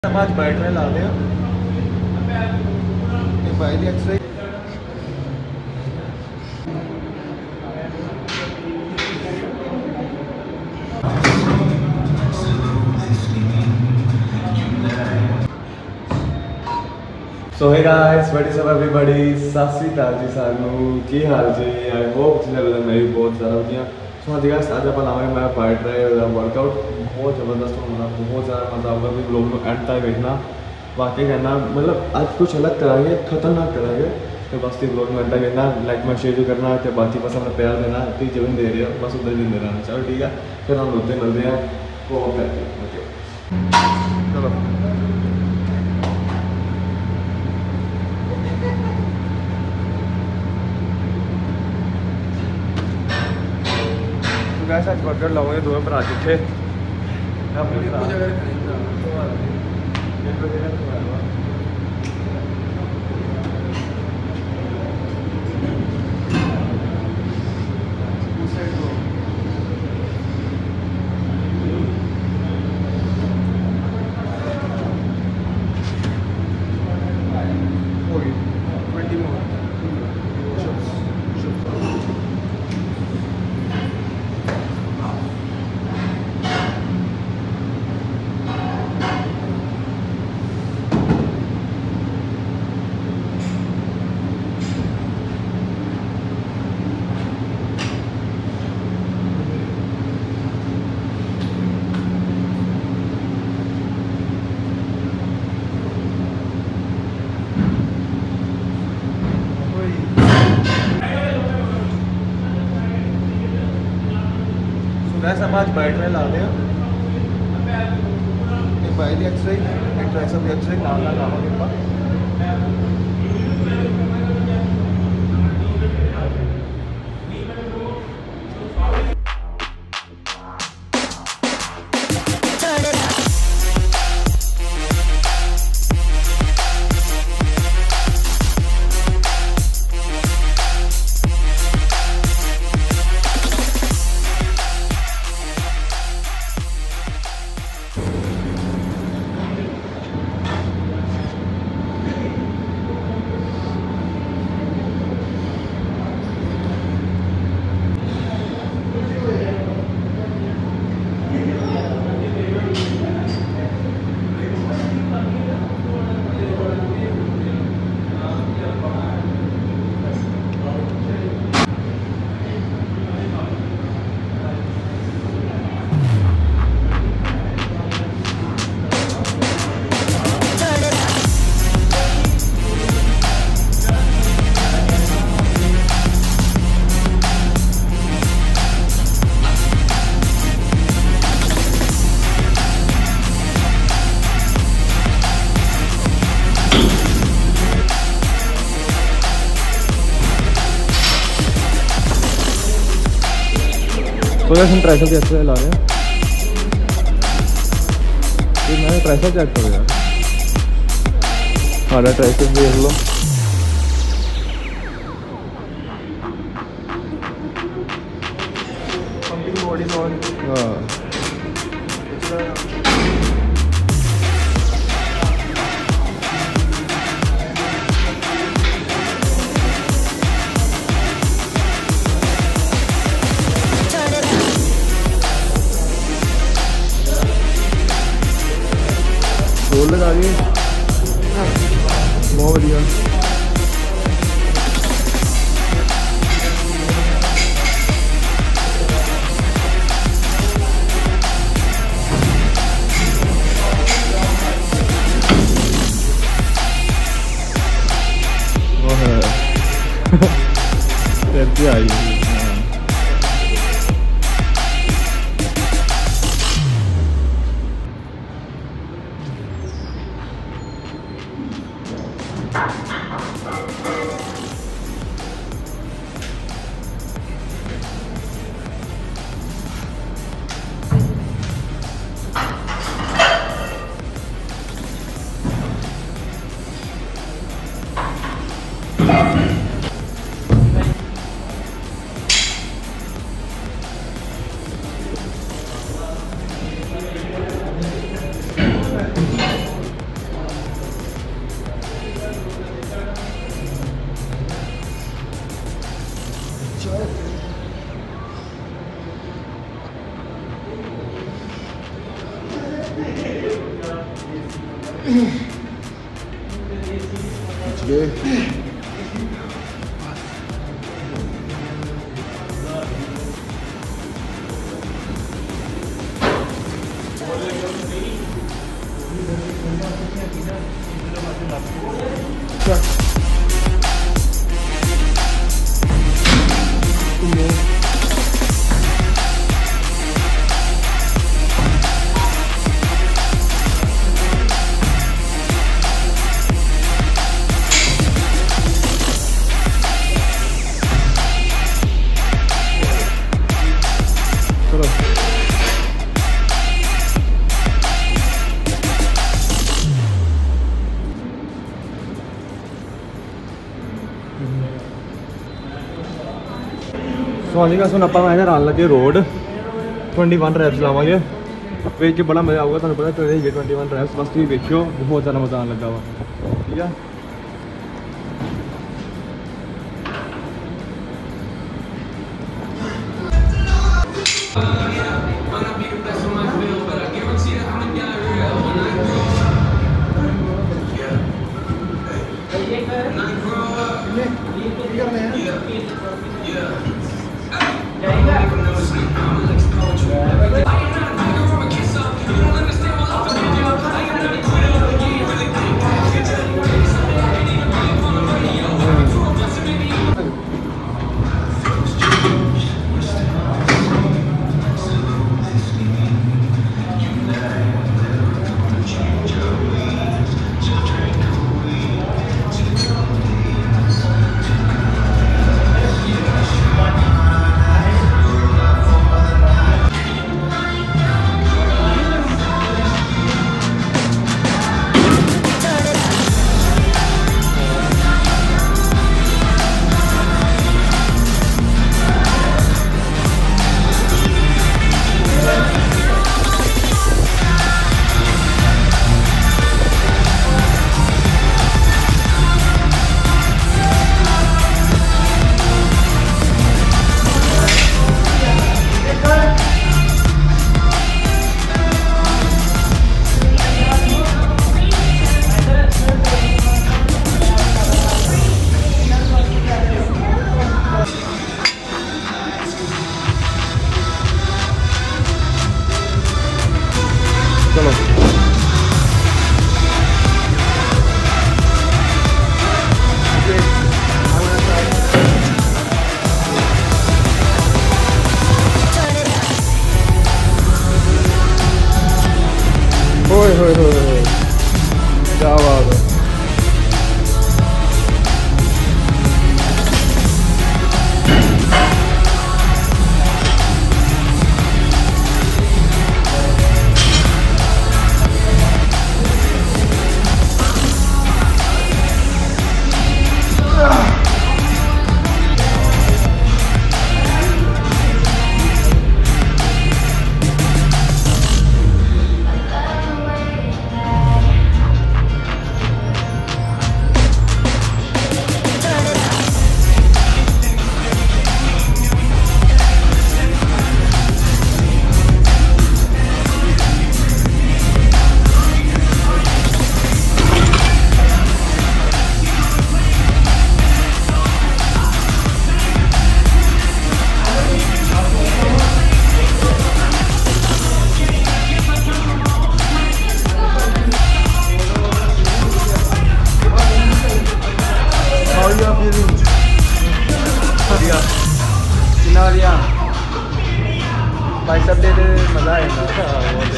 हम आज बैठ रहे ला रहे पहली exercise. So hey guys, what is up everybody, Sat Shri अकाल जी सानू की हाल जी। आई होप जिन्हें मैं भी बहुत ज़्यादा ਵਧੀਆ। सो हाँ जी गाइस, ਅੱਜ ਆਪਾਂ ਲਾਵਾਂਗੇ मैं बैठ रहे वर्कआउट बहुत ज़बरदस्त होना, बहुत ज़्यादा मजा आऊगा। भी लोग एंड तक देखना, वाकई कहना मतलब आज कुछ अलग कराएंगे, खतरनाक कराएंगे। तो बस ये ब्लॉग में तक देखना, लाइक में शेयर करना, तो बाकी बस अपना प्यार देना। तो जब दे रहे हो बस उधर दिन दे रहना। चलो ठीक है, फिर हम होते मिलते हैं वो करते हैं। ओके चलो। गैस आज बर्गर लाओगे दो भरा जिथे हम आज बैठ रहे ला रहे पहली एक्सरसाइज, एक ट्राइसेप की एक्सरसाइज नाम ना लावांगे ऊपर। तो हम ट्राइसेप की एक्सरसाइज ला रहे हैं। फिर मैंने ट्राइसेप चेक करो यार, हमारा ट्राइसेप देख लो। लगा दिए बहुत बढ़िया। कैसी आई सोनी का सुन ਆਪਾਂ ਇਧਰ ਆਣ ਲੱਗੇ ਰੋਡ 21 ਰੈਪਸ ਲਾਵਾਂਗੇ ਵੇਖ ਕੇ ਬੜਾ ਮਜ਼ਾ ਆਊਗਾ ਤੁਹਾਨੂੰ ਪਤਾ ਤੇ ਇਹ 21 ਰੈਪਸ ਬਸ ਤੁਸੀਂ ਵੇਖਿਓ ਬਹੁਤ ਜ਼ਿਆਦਾ ਮਜ਼ਾ ਆਉਣ ਲੱਗਾ ਵਾ ਠੀਕ ਆ क्या बात है भाई सब दे मज़ा आएगा।